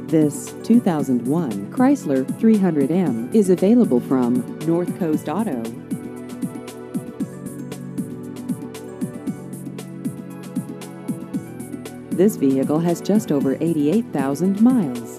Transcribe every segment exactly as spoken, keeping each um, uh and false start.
This two thousand one Chrysler three hundred M is available from North Coast Auto. This vehicle has just over eighty-eight thousand miles.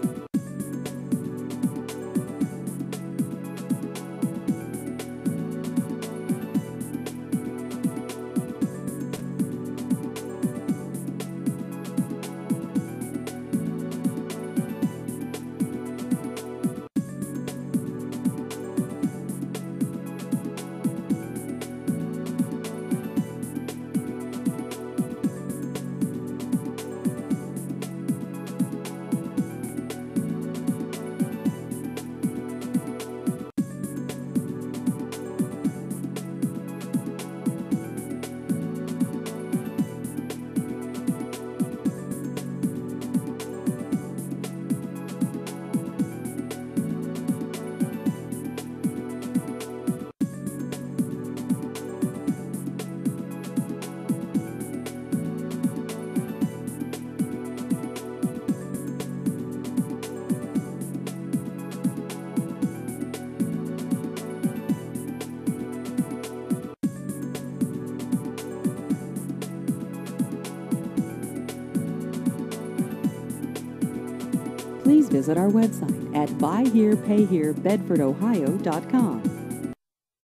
Please visit our website at buy here pay here bedford ohio dot com.